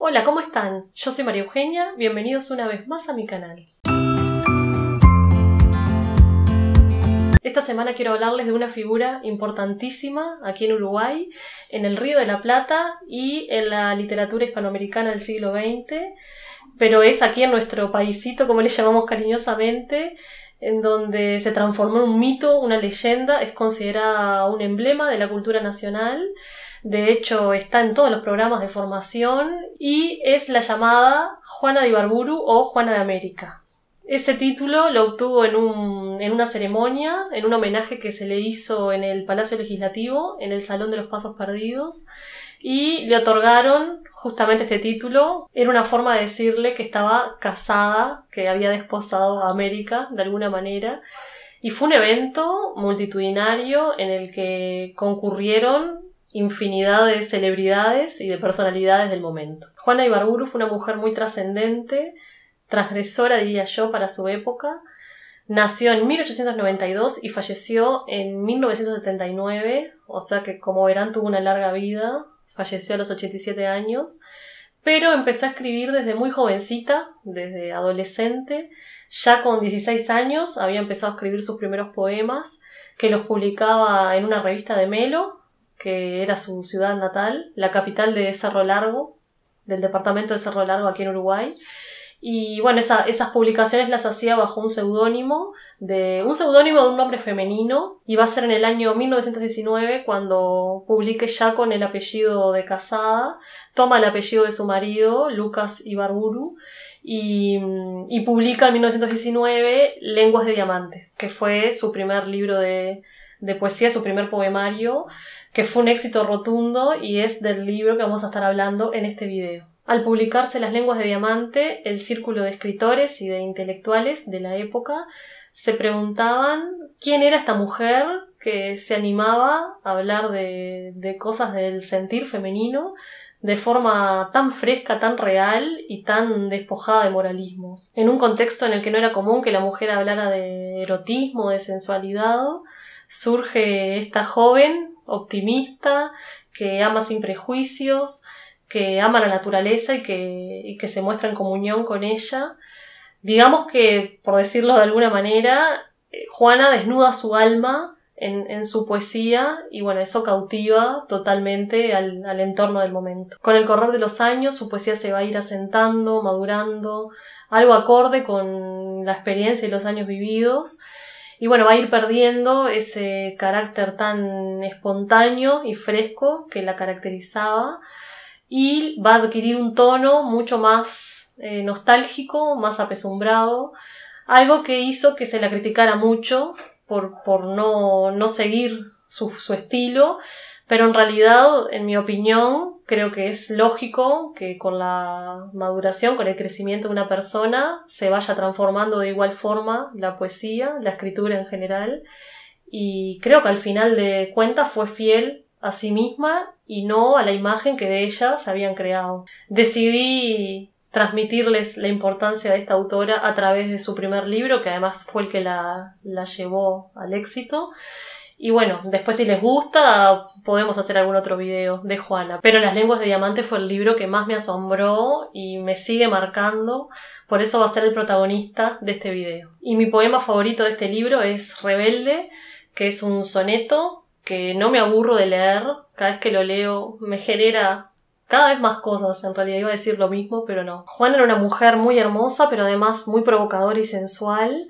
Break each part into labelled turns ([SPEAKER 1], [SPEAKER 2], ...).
[SPEAKER 1] Hola, ¿cómo están? Yo soy María Eugenia, bienvenidos una vez más a mi canal. Esta semana quiero hablarles de una figura importantísima aquí en Uruguay, en el Río de la Plata y en la literatura hispanoamericana del siglo XX, pero es aquí en nuestro paisito, como le llamamos cariñosamente, en donde se transformó en un mito, una leyenda, es considerada un emblema de la cultura nacional. De hecho, está en todos los programas de formación y es la llamada Juana de Ibarburu o Juana de América. Ese título lo obtuvo en una ceremonia, en un homenaje que se le hizo en el Palacio Legislativo, en el Salón de los Pasos Perdidos, y le otorgaron justamente este título. Era una forma de decirle que estaba casada, que había desposado a América de alguna manera. Y fue un evento multitudinario en el que concurrieron infinidad de celebridades y de personalidades del momento. Juana de Ibarburu fue una mujer muy trascendente, transgresora, diría yo, para su época. Nació en 1892 y falleció en 1979, o sea que, como verán, tuvo una larga vida. Falleció a los 87 años, pero empezó a escribir desde muy jovencita, desde adolescente. Ya con 16 años había empezado a escribir sus primeros poemas, que los publicaba en una revista de Melo, que era su ciudad natal, la capital de Cerro Largo, del departamento de Cerro Largo aquí en Uruguay. Y bueno, esas publicaciones las hacía bajo un seudónimo de un nombre femenino, y va a ser en el año 1919 cuando publique ya con el apellido de casada. Toma el apellido de su marido, Lucas Ibarburu, y publica en 1919 Lenguas de Diamante, que fue su primer libro de poesía, su primer poemario, que fue un éxito rotundo y es del libro que vamos a estar hablando en este video. Al publicarse Las Lenguas de Diamante, el círculo de escritores y de intelectuales de la época se preguntaban quién era esta mujer que se animaba a hablar de cosas del sentir femenino de forma tan fresca, tan real y tan despojada de moralismos. En un contexto en el que no era común que la mujer hablara de erotismo, de sensualidad, surge esta joven optimista que ama sin prejuicios, que ama la naturaleza y que se muestra en comunión con ella. Digamos que, por decirlo de alguna manera, Juana desnuda su alma en su poesía y bueno, eso cautiva totalmente al entorno del momento. Con el correr de los años su poesía se va a ir asentando, madurando, algo acorde con la experiencia y los años vividos. Y bueno, va a ir perdiendo ese carácter tan espontáneo y fresco que la caracterizaba, y va a adquirir un tono mucho más nostálgico, más apesumbrado, algo que hizo que se la criticara mucho por no seguir su estilo, pero en realidad, en mi opinión, creo que es lógico que con la maduración, con el crecimiento de una persona, se vaya transformando de igual forma la poesía, la escritura en general, y creo que al final de cuentas fue fiel a sí misma y no a la imagen que de ella se habían creado. Decidí transmitirles la importancia de esta autora a través de su primer libro, que además fue el que la llevó al éxito. Y bueno, después si les gusta podemos hacer algún otro video de Juana. Pero Las Lenguas de Diamante fue el libro que más me asombró y me sigue marcando, por eso va a ser el protagonista de este video. Y mi poema favorito de este libro es Rebelde, que es un soneto que no me aburro de leer. Cada vez que lo leo me genera cada vez más cosas. En realidad iba a decir lo mismo, pero no. Juana era una mujer muy hermosa, pero además muy provocadora y sensual,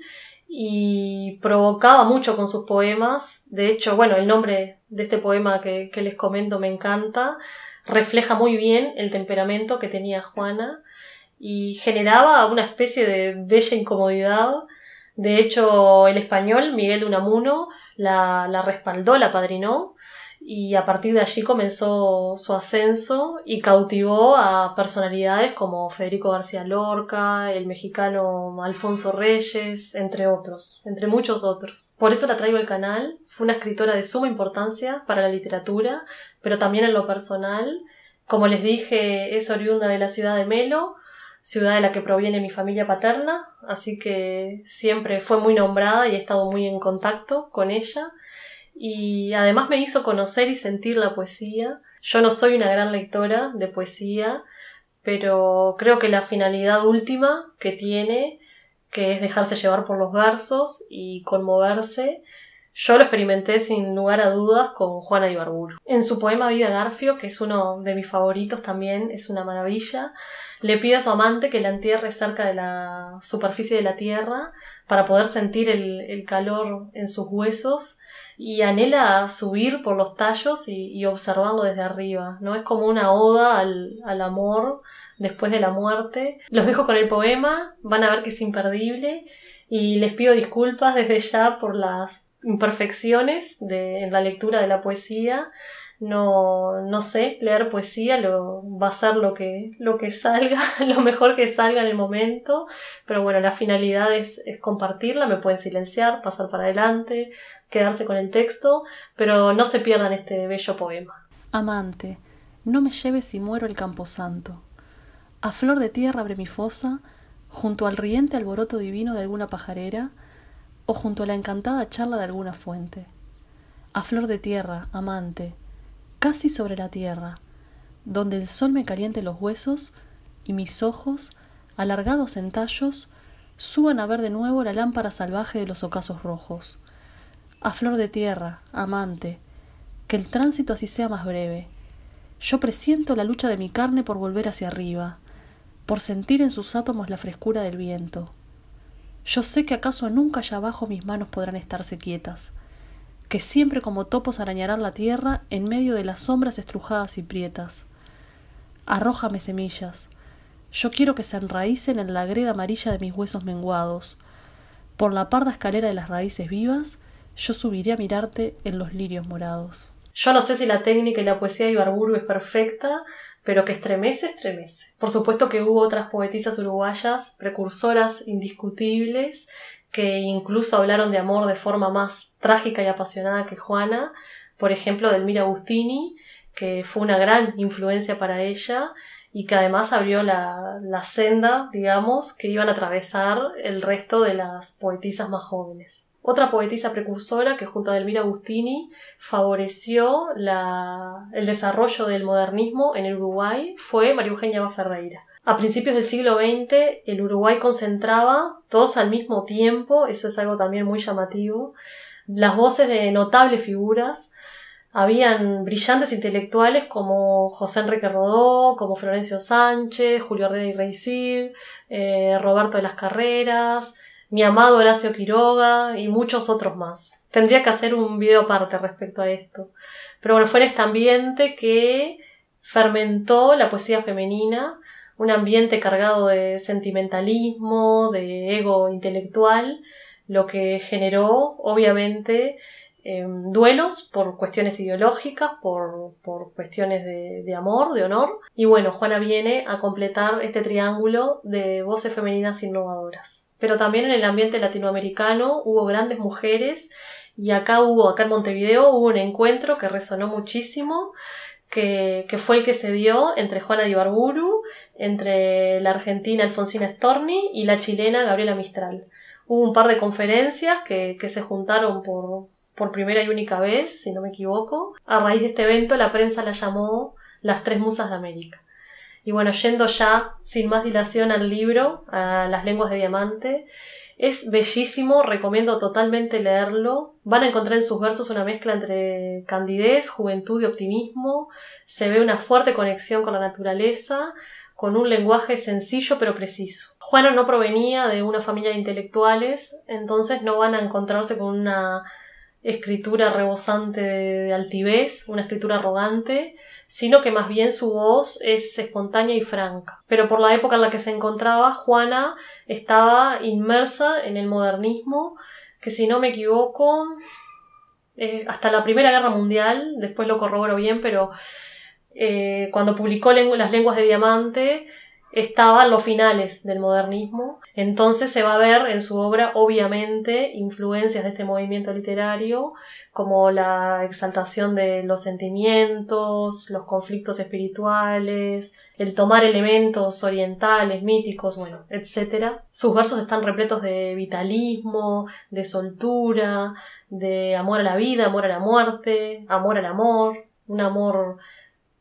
[SPEAKER 1] y provocaba mucho con sus poemas. De hecho, bueno, el nombre de este poema que les comento me encanta. Refleja muy bien el temperamento que tenía Juana y generaba una especie de bella incomodidad. De hecho, el español, Miguel de Unamuno, la respaldó, la apadrinó, y a partir de allí comenzó su ascenso y cautivó a personalidades como Federico García Lorca, el mexicano Alfonso Reyes, entre otros, entre muchos otros. Por eso la traigo al canal. Fue una escritora de suma importancia para la literatura, pero también en lo personal. Como les dije, es oriunda de la ciudad de Melo, ciudad de la que proviene mi familia paterna, así que siempre fue muy nombrada y he estado muy en contacto con ella. Y además me hizo conocer y sentir la poesía. Yo no soy una gran lectora de poesía, pero creo que la finalidad última que tiene, que es dejarse llevar por los versos y conmoverse, yo lo experimenté sin lugar a dudas con Juana Ibarburu. En su poema Vida Garfio, que es uno de mis favoritos también, es una maravilla, le pide a su amante que la entierre cerca de la superficie de la tierra para poder sentir el calor en sus huesos, y anhela subir por los tallos y observarlo desde arriba, ¿no? Es como una oda al amor después de la muerte. Los dejo con el poema, van a ver que es imperdible, y les pido disculpas desde ya por las imperfecciones en la lectura de la poesía. No sé leer poesía, va a ser lo que salga, lo mejor que salga en el momento, pero bueno, la finalidad es compartirla. Me pueden silenciar, pasar para adelante, quedarse con el texto, pero no se pierdan este bello poema.
[SPEAKER 2] Amante, no me lleves si muero el camposanto. A flor de tierra abre mi fosa, junto al riente alboroto divino de alguna pajarera, o junto a la encantada charla de alguna fuente. A flor de tierra, amante, casi sobre la tierra, donde el sol me caliente los huesos y mis ojos, alargados en tallos, suban a ver de nuevo la lámpara salvaje de los ocasos rojos. A flor de tierra, amante, que el tránsito así sea más breve. Yo presiento la lucha de mi carne por volver hacia arriba, por sentir en sus átomos la frescura del viento. Yo sé que acaso nunca allá abajo mis manos podrán estarse quietas, que siempre como topos arañarán la tierra en medio de las sombras estrujadas y prietas. Arrójame semillas. Yo quiero que se enraícen en la greda amarilla de mis huesos menguados. Por la parda escalera de las raíces vivas, yo subiré a mirarte en los lirios morados.
[SPEAKER 1] Yo no sé si la técnica y la poesía de Ibarburu es perfecta, pero que estremece, estremece. Por supuesto que hubo otras poetisas uruguayas, precursoras indiscutibles, que incluso hablaron de amor de forma más trágica y apasionada que Juana. Por ejemplo, Delmira Agustini, que fue una gran influencia para ella y que además abrió la senda, digamos, que iban a atravesar el resto de las poetisas más jóvenes. Otra poetisa precursora que junto a Delmira Agustini favoreció el desarrollo del modernismo en el Uruguay fue María Eugenia Ferreira. A principios del siglo XX el Uruguay concentraba, todos al mismo tiempo, eso es algo también muy llamativo, las voces de notables figuras. Habían brillantes intelectuales como José Enrique Rodó, como Florencio Sánchez, Julio Herrera y Rey Cid, Roberto de las Carreras, mi amado Horacio Quiroga y muchos otros más. Tendría que hacer un video aparte respecto a esto. Pero bueno, fue en este ambiente que fermentó la poesía femenina, un ambiente cargado de sentimentalismo, de ego intelectual, lo que generó, obviamente, duelos por cuestiones ideológicas, por cuestiones de amor, de honor. Y bueno, Juana viene a completar este triángulo de voces femeninas innovadoras. Pero también en el ambiente latinoamericano hubo grandes mujeres, y acá en Montevideo hubo un encuentro que resonó muchísimo, que fue el que se dio entre Juana de Ibarburu, entre la argentina Alfonsina Storni y la chilena Gabriela Mistral. Hubo un par de conferencias que se juntaron por primera y única vez, si no me equivoco. A raíz de este evento la prensa la llamó las Tres Musas de América. Y bueno, yendo ya sin más dilación al libro, a Las Lenguas de Diamante, es bellísimo, recomiendo totalmente leerlo. Van a encontrar en sus versos una mezcla entre candidez, juventud y optimismo. Se ve una fuerte conexión con la naturaleza, con un lenguaje sencillo pero preciso. Juana no provenía de una familia de intelectuales, entonces no van a encontrarse con una escritura rebosante de altivez, una escritura arrogante, sino que más bien su voz es espontánea y franca. Pero por la época en la que se encontraba, Juana estaba inmersa en el modernismo, que si no me equivoco, hasta la Primera Guerra Mundial, después lo corroboro bien, pero cuando publicó Las Lenguas de Diamante, estaba en los finales del modernismo. Entonces se va a ver en su obra, obviamente, influencias de este movimiento literario, como la exaltación de los sentimientos, los conflictos espirituales, el tomar elementos orientales, míticos, bueno, etc. Sus versos están repletos de vitalismo, de soltura, de amor a la vida, amor a la muerte, amor al amor, un amor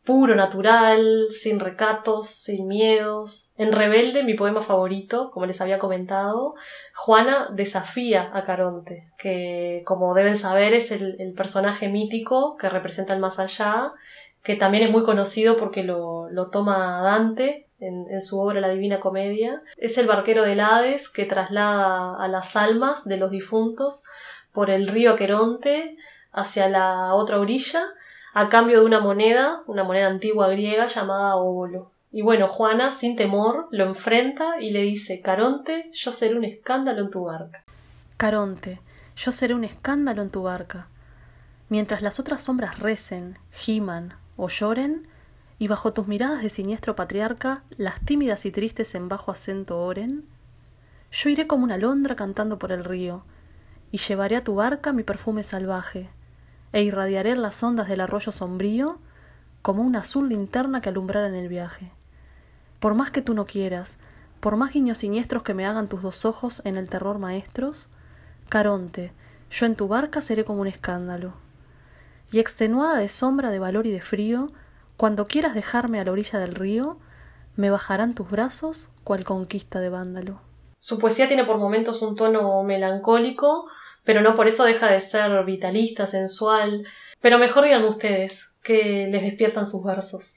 [SPEAKER 1] puro, natural, sin recatos, sin miedos. En Rebelde, mi poema favorito, como les había comentado, Juana desafía a Caronte, que como deben saber es el personaje mítico que representa el más allá, que también es muy conocido porque lo toma Dante en su obra La Divina Comedia. Es el barquero del Hades que traslada a las almas de los difuntos por el río Aqueronte hacia la otra orilla, a cambio de una moneda antigua griega llamada óbolo. Y bueno, Juana, sin temor, lo enfrenta y le dice: Caronte, yo seré un escándalo en tu barca.
[SPEAKER 2] Caronte, yo seré un escándalo en tu barca. Mientras las otras sombras recen, giman o lloren, y bajo tus miradas de siniestro patriarca, las tímidas y tristes en bajo acento oren, yo iré como una alondra cantando por el río, y llevaré a tu barca mi perfume salvaje, e irradiaré en las ondas del arroyo sombrío como una azul linterna que alumbrara en el viaje. Por más que tú no quieras, por más guiños siniestros que me hagan tus dos ojos en el terror maestros, Caronte, yo en tu barca seré como un escándalo. Y extenuada de sombra, de valor y de frío, cuando quieras dejarme a la orilla del río, me bajarán tus brazos cual conquista de vándalo.
[SPEAKER 1] Su poesía tiene por momentos un tono melancólico, pero no por eso deja de ser vitalista, sensual. Pero mejor digan ustedes que les despiertan sus versos.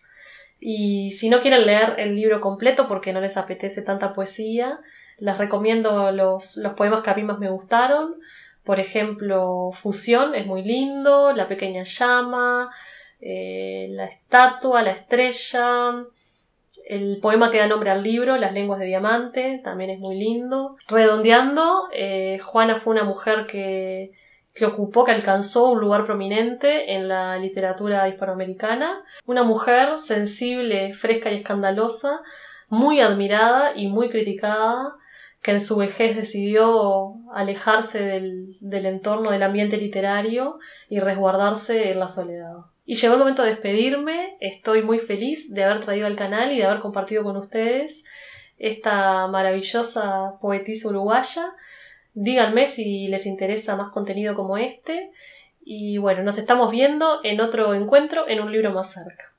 [SPEAKER 1] Y si no quieren leer el libro completo porque no les apetece tanta poesía, les recomiendo los poemas que a mí más me gustaron. Por ejemplo, Fusión es muy lindo, La pequeña llama, La estatua, La estrella, el poema que da nombre al libro, Las lenguas de diamante, también es muy lindo. Redondeando, Juana fue una mujer que alcanzó un lugar prominente en la literatura hispanoamericana. Una mujer sensible, fresca y escandalosa, muy admirada y muy criticada, que en su vejez decidió alejarse del entorno del ambiente literario y resguardarse en la soledad. Y llegó el momento de despedirme. Estoy muy feliz de haber traído al canal y de haber compartido con ustedes esta maravillosa poetisa uruguaya. Díganme si les interesa más contenido como este. Y bueno, nos estamos viendo en otro encuentro en un libro más cerca.